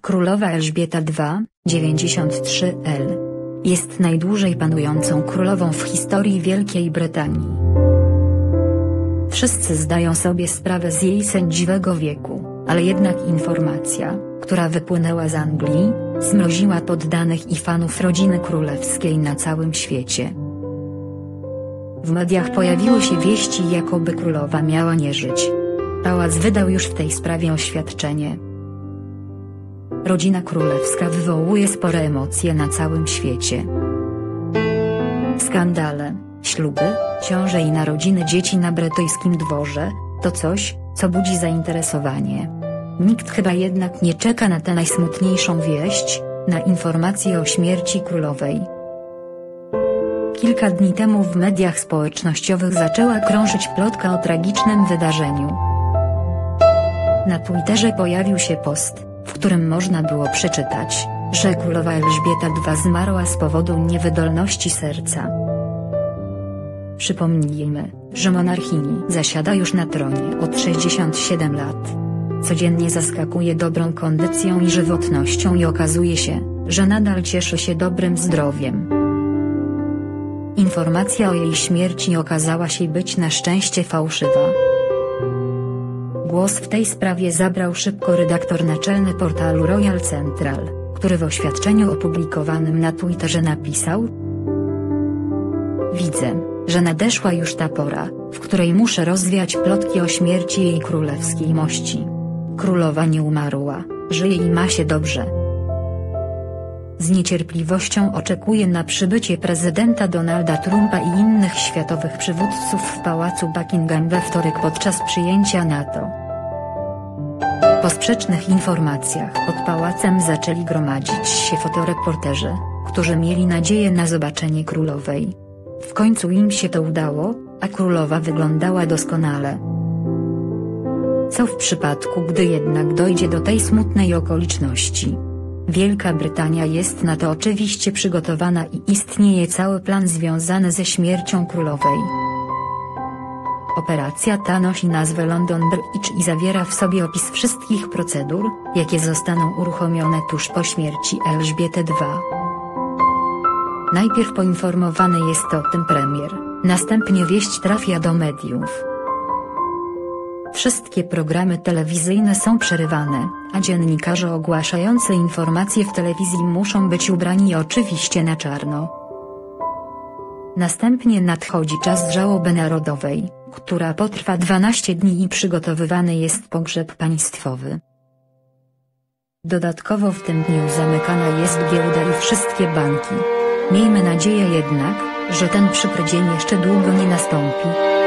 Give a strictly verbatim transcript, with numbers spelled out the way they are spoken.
Królowa Elżbieta druga, dziewięćdziesiąt trzy lat, jest najdłużej panującą królową w historii Wielkiej Brytanii. Wszyscy zdają sobie sprawę z jej sędziwego wieku, ale jednak informacja, która wypłynęła z Anglii, zmroziła poddanych i fanów rodziny królewskiej na całym świecie. W mediach pojawiły się wieści, jakoby królowa miała nie żyć. Pałac wydał już w tej sprawie oświadczenie. Rodzina królewska wywołuje spore emocje na całym świecie. Skandale, śluby, ciąże i narodziny dzieci na brytyjskim dworze to coś, co budzi zainteresowanie. Nikt chyba jednak nie czeka na tę najsmutniejszą wieść, na informację o śmierci królowej. Kilka dni temu w mediach społecznościowych zaczęła krążyć plotka o tragicznym wydarzeniu. Na Twitterze pojawił się post, w którym można było przeczytać, że królowa Elżbieta druga zmarła z powodu niewydolności serca. Przypomnijmy, że monarchini zasiada już na tronie od sześćdziesięciu siedmiu lat. Codziennie zaskakuje dobrą kondycją i żywotnością i okazuje się, że nadal cieszy się dobrym zdrowiem. Informacja o jej śmierci okazała się być na szczęście fałszywa. Głos w tej sprawie zabrał szybko redaktor naczelny portalu Royal Central, który w oświadczeniu opublikowanym na Twitterze napisał: Widzę, że nadeszła już ta pora, w której muszę rozwiać plotki o śmierci jej królewskiej mości. Królowa nie umarła, żyje i ma się dobrze. Z niecierpliwością oczekuję na przybycie prezydenta Donalda Trumpa i innych światowych przywódców w pałacu Buckingham we wtorek podczas przyjęcia NATO. Po sprzecznych informacjach pod pałacem zaczęli gromadzić się fotoreporterzy, którzy mieli nadzieję na zobaczenie królowej. W końcu im się to udało, a królowa wyglądała doskonale. Co w przypadku, gdy jednak dojdzie do tej smutnej okoliczności? Wielka Brytania jest na to oczywiście przygotowana i istnieje cały plan związany ze śmiercią królowej. Operacja ta nosi nazwę London Bridge i zawiera w sobie opis wszystkich procedur, jakie zostaną uruchomione tuż po śmierci Elżbiety drugiej. Najpierw poinformowany jest o tym premier, następnie wieść trafia do mediów. Wszystkie programy telewizyjne są przerywane, a dziennikarze ogłaszający informacje w telewizji muszą być ubrani oczywiście na czarno. Następnie nadchodzi czas żałoby narodowej, która potrwa dwanaście dni i przygotowywany jest pogrzeb państwowy. Dodatkowo w tym dniu zamykana jest giełda i wszystkie banki. Miejmy nadzieję jednak, że ten przykry dzień jeszcze długo nie nastąpi.